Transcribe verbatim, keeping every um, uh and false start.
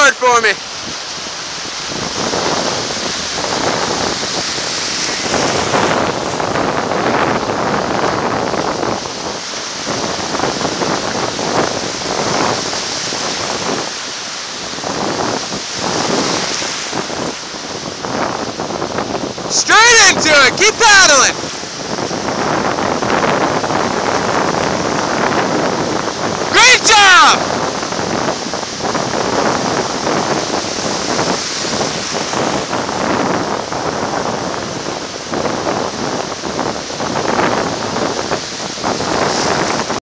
forward for me. Straight into it. Keep paddling. Great job!